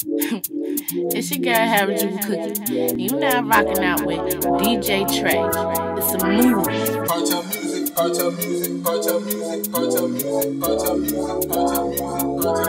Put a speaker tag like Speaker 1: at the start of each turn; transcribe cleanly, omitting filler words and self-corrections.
Speaker 1: It's your girl Harry Cookie. You now rocking out with DJTRAY. It's a movie.
Speaker 2: Part of music, part of music, part of music, part of music, part of music, part of music, part of music.